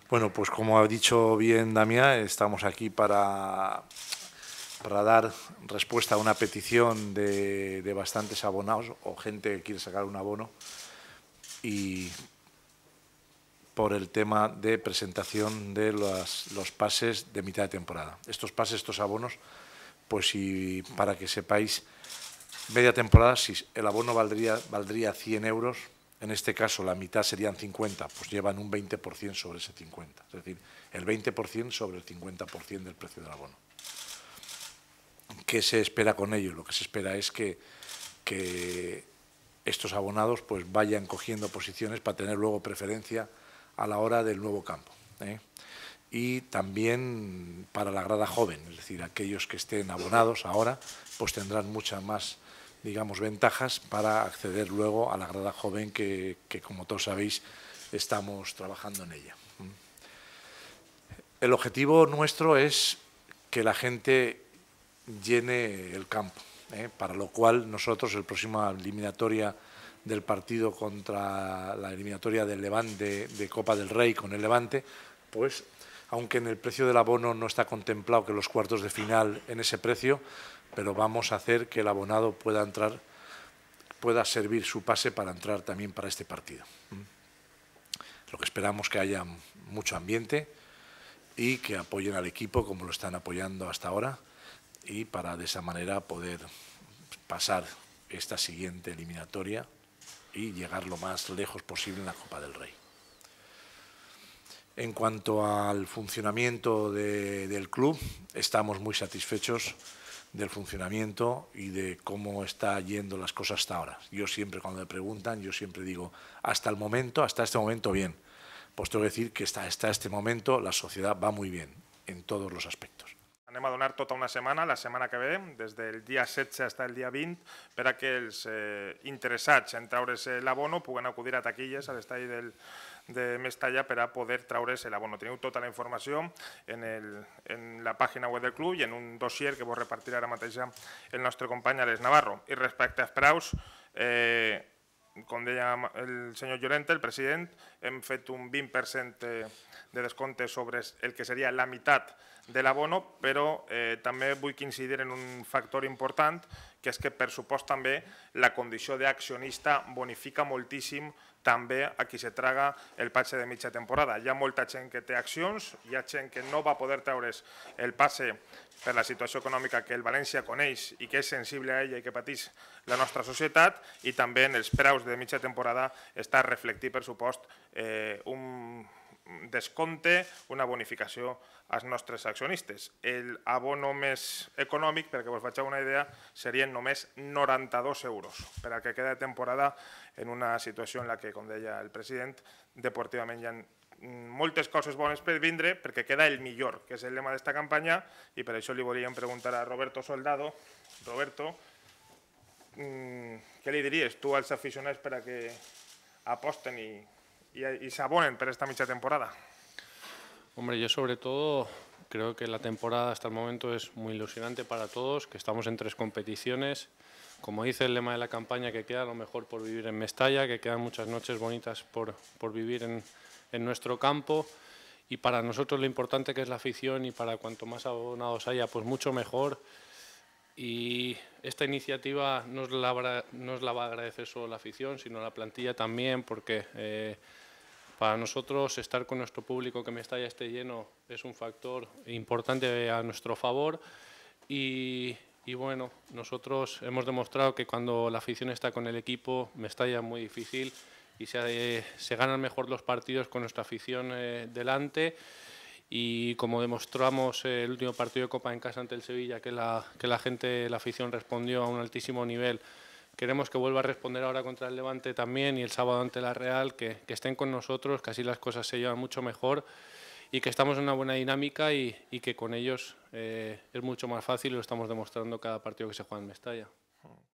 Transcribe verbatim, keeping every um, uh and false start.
Bueno, pues como ha dicho bien Damián, estamos aquí para, para dar respuesta a una petición de, de bastantes abonados o gente que quiere sacar un abono y por el tema de presentación de los, los pases de mitad de temporada. Estos pases, estos abonos, pues si, para que sepáis, media temporada, si el abono valdría, valdría cien euros, en este caso la mitad serían cincuenta, pues llevan un veinte por ciento sobre ese cincuenta, es decir, el veinte por ciento sobre el cincuenta por ciento del precio del abono. ¿Qué se espera con ello? Lo que se espera es que, que estos abonados pues vayan cogiendo posiciones para tener luego preferencia a la hora del nuevo campo, ¿eh? Y también para la grada joven, es decir, aquellos que estén abonados ahora pues tendrán muchas más, digamos, ventajas para acceder luego a la grada joven que, que como todos sabéis, estamos trabajando en ella. El objetivo nuestro es que la gente llene el campo, ¿eh? Para lo cual nosotros, el próximo eliminatoria del partido contra la eliminatoria del Levante, de Copa del Rey con el Levante, pues aunque en el precio del abono no está contemplado que los cuartos de final en ese precio, pero vamos a hacer que el abonado pueda entrar, pueda servir su pase para entrar también para este partido. Lo que esperamos que haya mucho ambiente y que apoyen al equipo como lo están apoyando hasta ahora y para de esa manera poder pasar esta siguiente eliminatoria y llegar lo más lejos posible en la Copa del Rey. En cuanto al funcionamiento de, del club, estamos muy satisfechos del funcionamiento y de cómo está yendo las cosas hasta ahora. Yo siempre, cuando me preguntan, yo siempre digo, hasta el momento, hasta este momento bien. Pues tengo que decir que hasta, hasta este momento la sociedad va muy bien en todos los aspectos. Anem a donar tota una setmana, la setmana que ve, des del dia setze fins al dia vint, per a que els eh, interessats en traure's l'abono puguen acudir a taquilles a l'estadi del, de Mestalla per a poder traure's l'abono. Teniu tota la informació en, el, en la pàgina web del club i en un dossier que vos repartirà ara mateix el nostre company Alex Navarro. I respecte als preus, eh, com deia el senyor Llorente, el president, hem fet un vint per cent de descompte sobre el que seria la meitat de l'abono, però eh, també vull incidir en un factor important, que és que per supost també la condició d'accionista bonifica moltíssim també a qui se traga el passe de mitja temporada. Hi ha molta gent que té accions, hi ha gent que no va poder treure's el passe per la situació econòmica que el València coneix i que és sensible a ella i que pateix la nostra societat, i també en els preus de mitja temporada està reflectit, per supost, eh, un descompte, una bonificació als nostres accionistes. L'abono més econòmic, perquè us faig una idea, serien només noranta-dos euros per al que queda de temporada en una situació en la que, com deia el president, deportivament hi ha moltes coses bones per vindre perquè queda el millor, que és el lema d'esta campanya, i per això li volíem preguntar a Roberto Soldado. Roberto, què li diries tu als aficionats per a que aposten i y se abonen para esta mitja temporada? Hombre, yo sobre todo creo que la temporada hasta el momento es muy ilusionante para todos, que estamos en tres competiciones. Como dice el lema de la campaña, que queda lo mejor por vivir en Mestalla, que quedan muchas noches bonitas por, por vivir en, en nuestro campo. Y para nosotros lo importante que es la afición, y para cuanto más abonados haya, pues mucho mejor. Y esta iniciativa no os la, no os la va a agradecer solo la afición, sino la plantilla también, porque eh, para nosotros estar con nuestro público, que Mestalla esté lleno, es un factor importante a nuestro favor. Y, y bueno, nosotros hemos demostrado que cuando la afición está con el equipo, Mestalla es muy difícil y se, eh, se ganan mejor los partidos con nuestra afición eh, delante. Y como demostramos eh, el último partido de Copa en casa ante el Sevilla, que la, que la gente, la afición respondió a un altísimo nivel, queremos que vuelva a responder ahora contra el Levante también, y el sábado ante la Real, que, que estén con nosotros, que así las cosas se llevan mucho mejor y que estamos en una buena dinámica, y, y que con ellos eh, es mucho más fácil, y lo estamos demostrando cada partido que se juega en Mestalla.